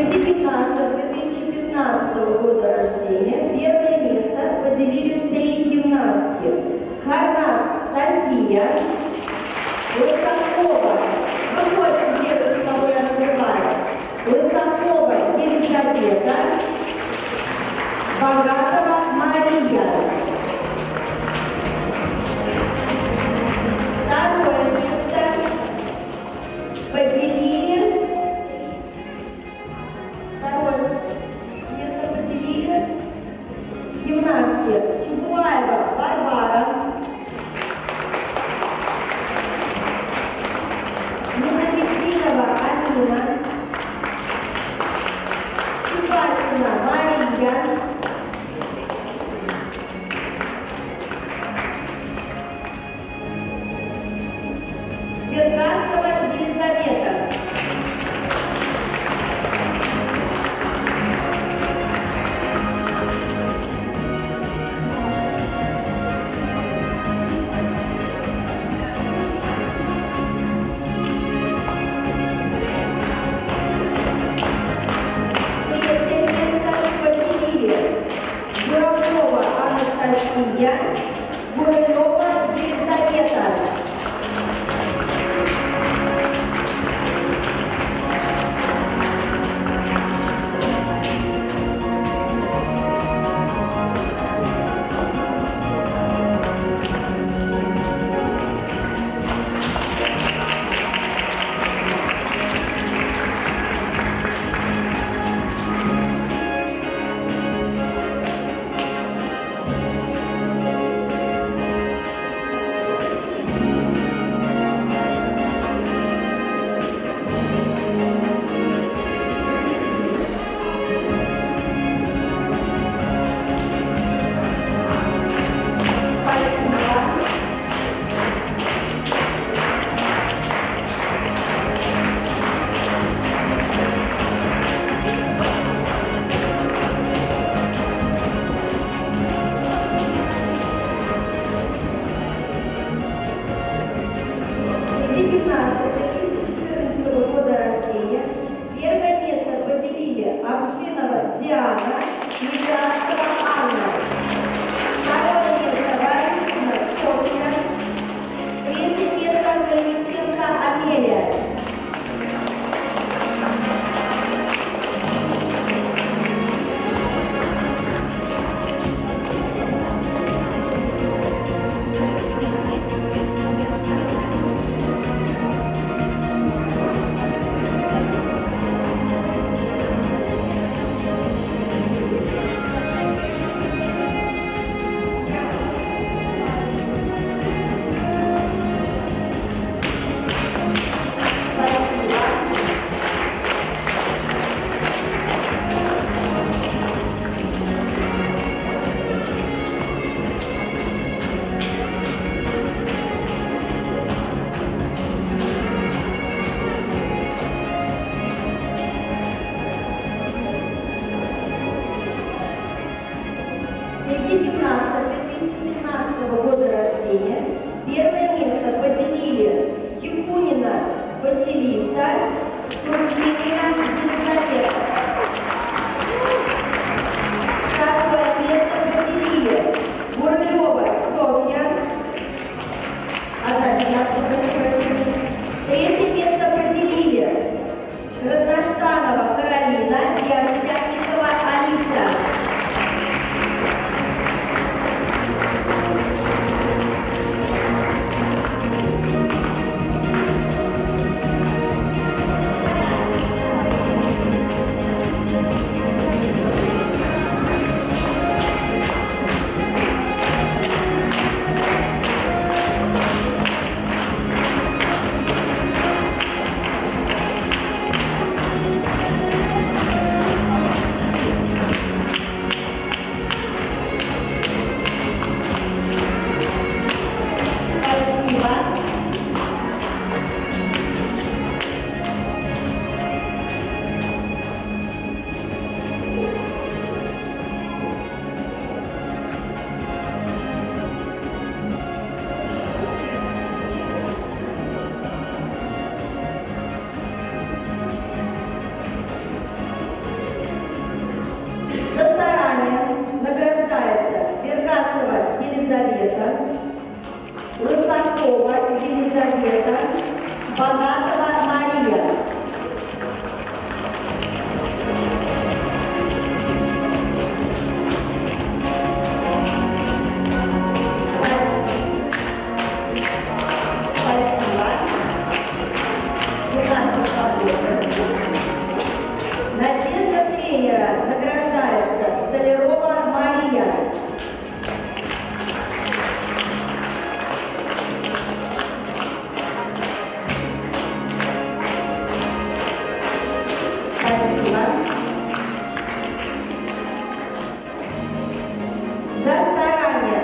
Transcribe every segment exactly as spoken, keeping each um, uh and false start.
Среди гимнастов две тысячи пятнадцатого года рождения первое место поделили три гимнастки. Харнас София, Лысакова, выходим, девушки, кого я называю, Лысакова Елизавета, Богатова Мария. Второе место поделили, второе место поделили гимнастки Чубулаева Варвара, Независимова Амина, Степанина Мария, Веркасова Елизавета. Третье место поделили Журавлева Анастасия, Гурилова Елизавета. две тысячи четырнадцатого года рождения первое место поделили Аршинова Диана, Некрасова Анна. Второе место Варюхина Софья. Третье место Калиниченко Амелия. Среди гимнастов две тысячи пятнадцатого года рождения первое место поделили Якунина Василиса, Турчинина Елизавета. Второе место поделили Гурилева Софья. Одна гимнастка, прошу прощения. Третье место поделили Красноштанова Каролина и Овсянникова Алиса. Богатова Мария. Спасибо. гимнастов победы. Надежда тренера награждается Столярова Мария. Спасибо. За старание.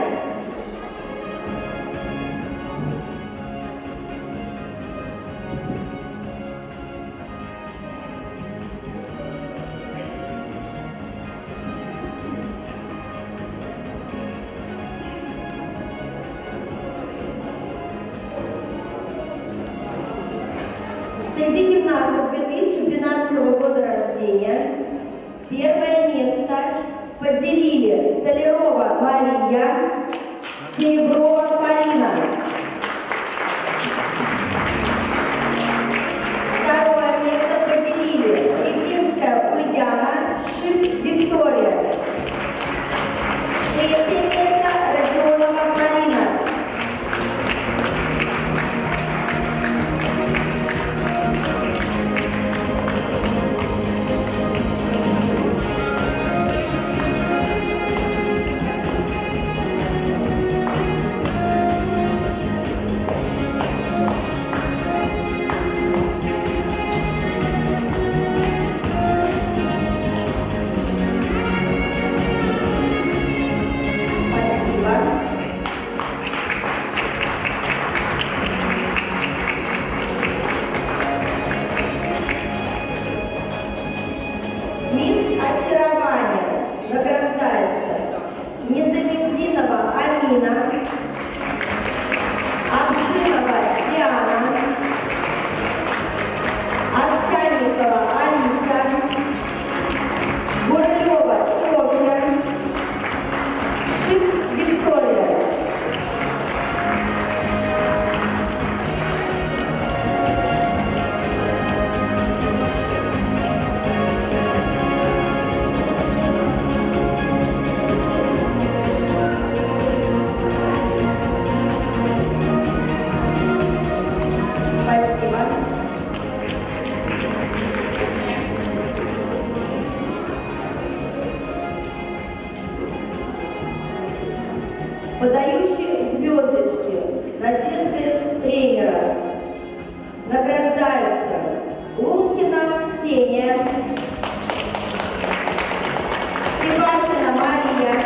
Среди гимнастов две тысячи двенадцатого года рождения первое место поделили Столярова Мария, Сереброва Полина. Второе место поделили Лединская Ульяна, Шип Виктория. Третье место Родионова Полина. Мисс Очарование награждается Незамединова Амина, Амшинова Диана, Овсянникова Алиса, Гурлева Софья, Шип Виктория. Подающий звездочки надежды тренера награждаются Лункина Ксения, Степанкина Мария,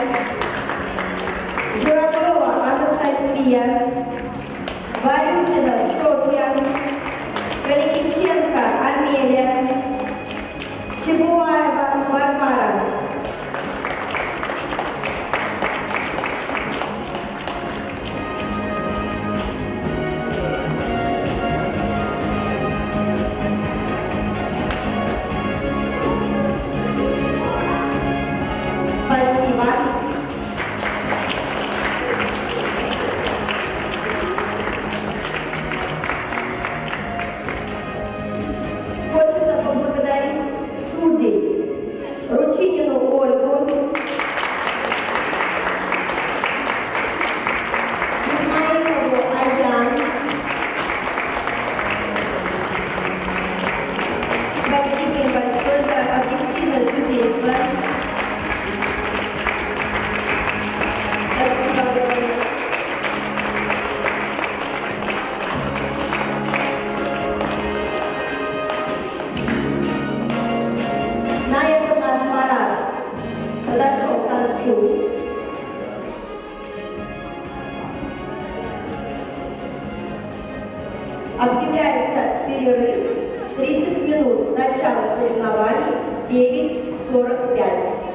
Журавлева Анастасия, Варютина Софья, Калиниченко Амелия, Чебулаева Варвара. Спасибо. Хочется поблагодарить судей Ручинину Ольгу, Исмаилову Аян. Спасибо им большое за объективное судейство. На этом наш парад подошел к концу. Объявляется перерыв тридцать минут. Начало соревнований девять сорок пять.